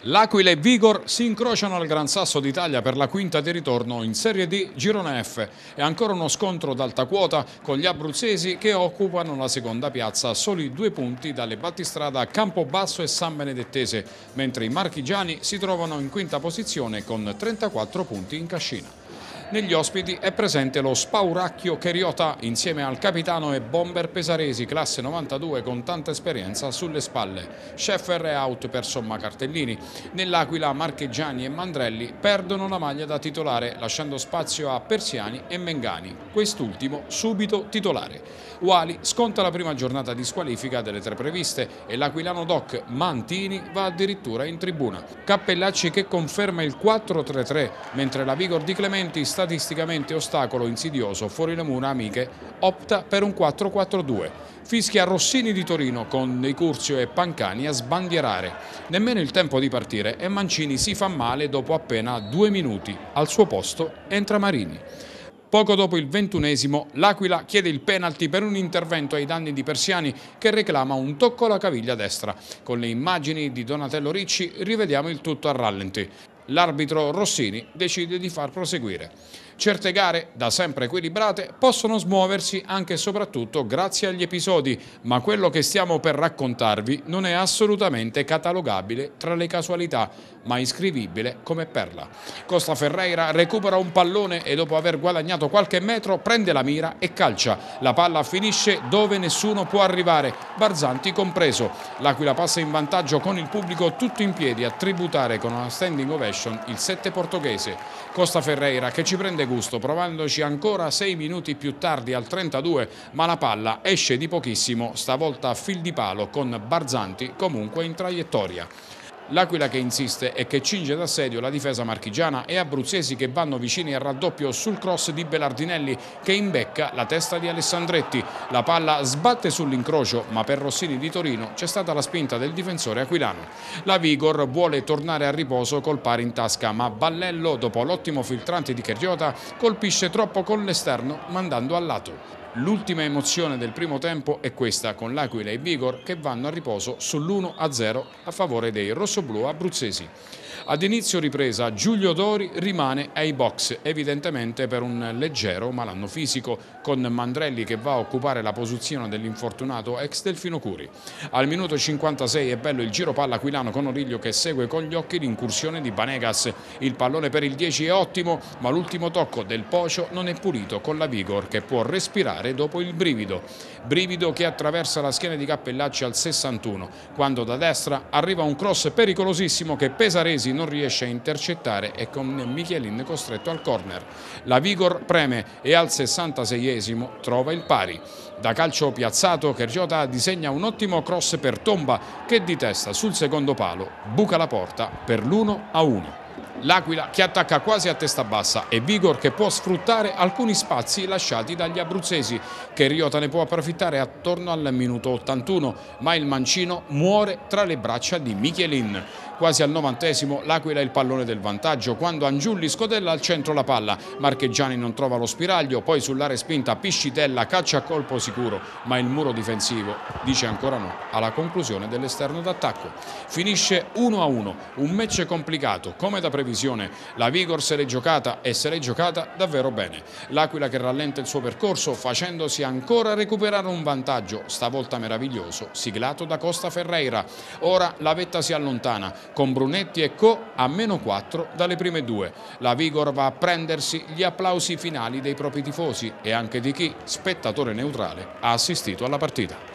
L'Aquila e Vigor si incrociano al Gran Sasso d'Italia per la quinta di ritorno in Serie D Girone F. È ancora uno scontro d'alta quota con gli abruzzesi che occupano la seconda piazza a soli 2 punti dalle battistrada Campobasso e San Benedettese, mentre i marchigiani si trovano in quinta posizione con 34 punti in cascina. Negli ospiti è presente lo Spauracchio Cheriota insieme al capitano e bomber pesaresi classe 92 con tanta esperienza sulle spalle. Scheffer è out per somma cartellini. Nell'Aquila marchigiani e Mandrelli perdono la maglia da titolare lasciando spazio a Persiani e Mengani, quest'ultimo subito titolare. Uali sconta la prima giornata di squalifica delle 3 previste e l'Aquilano Doc Mantini va addirittura in tribuna. Cappellacci che conferma il 4-3-3 mentre la Vigor di Clementi, statisticamente ostacolo insidioso fuori le mura amiche, opta per un 4-4-2. Fischia Rossini di Torino con Dei Curzio e Pancani a sbandierare. Nemmeno il tempo di partire e Mancini si fa male dopo appena 2 minuti. Al suo posto entra Marini. Poco dopo il 21esimo, l'Aquila chiede il penalty per un intervento ai danni di Persiani che reclama un tocco alla caviglia destra. Con le immagini di Donatello Ricci rivediamo il tutto a rallenti. L'arbitro Rossini decide di far proseguire. Certe gare, da sempre equilibrate, possono smuoversi anche e soprattutto grazie agli episodi, ma quello che stiamo per raccontarvi non è assolutamente catalogabile tra le casualità, ma iscrivibile come perla. Costa Ferreira recupera un pallone e dopo aver guadagnato qualche metro prende la mira e calcia. La palla finisce dove nessuno può arrivare, Barzanti compreso. L'Aquila passa in vantaggio con il pubblico tutto in piedi a tributare con una standing ovation il 7 portoghese. Costa Ferreira che ci prende gusto provandoci ancora 6 minuti più tardi al 32, ma la palla esce di pochissimo, stavolta a fil di palo con Barzanti comunque in traiettoria. L'Aquila che insiste e che cinge d'assedio la difesa marchigiana e abruzzesi che vanno vicini al raddoppio sul cross di Belardinelli che imbecca la testa di Alessandretti. La palla sbatte sull'incrocio, ma per Rossini di Torino c'è stata la spinta del difensore aquilano. La Vigor vuole tornare a riposo col pari in tasca, ma Ballello, dopo l'ottimo filtrante di Cheriota, colpisce troppo con l'esterno mandando al lato. L'ultima emozione del primo tempo è questa, con l'Aquila e Vigor che vanno a riposo sull'1-0 a favore dei rossoblù abruzzesi. Ad inizio ripresa Giulio Dori rimane ai box, evidentemente per un leggero malanno fisico, con Mandrelli che va a occupare la posizione dell'infortunato ex Delfino Curi. Al minuto 56 è bello il giro palla aquilano con Origlio che segue con gli occhi l'incursione di Banegas. Il pallone per il 10 è ottimo, ma l'ultimo tocco del Pocio non è pulito con la Vigor che può respirare dopo il brivido. Brivido che attraversa la schiena di Cappellacci al 61, quando da destra arriva un cross pericolosissimo che Pesaresi non riesce a intercettare e con Michelin costretto al corner. La Vigor preme e al 66esimo trova il pari. Da calcio piazzato Cheriota disegna un ottimo cross per Tomba che di testa sul secondo palo buca la porta per l'1-1. L'Aquila che attacca quasi a testa bassa e Vigor che può sfruttare alcuni spazi lasciati dagli abruzzesi. Cheriota ne può approfittare attorno al minuto 81, ma il mancino muore tra le braccia di Michelin. Quasi al 90esimo l'Aquila è il pallone del vantaggio quando Angiulli scodella al centro la palla. Marchegiani non trova lo spiraglio, poi sull'area spinta Piscitella caccia a colpo sicuro, ma il muro difensivo dice ancora no alla conclusione dell'esterno d'attacco. Finisce 1-1, un match complicato come da previsione. La Vigor se l'è giocata e se l'è giocata davvero bene. L'Aquila che rallenta il suo percorso facendosi ancora recuperare un vantaggio, stavolta meraviglioso, siglato da Costa Ferreira. Ora la vetta si allontana con Brunetti e Co a -4 dalle prime 2. La Vigor va a prendersi gli applausi finali dei propri tifosi e anche di chi, spettatore neutrale, ha assistito alla partita.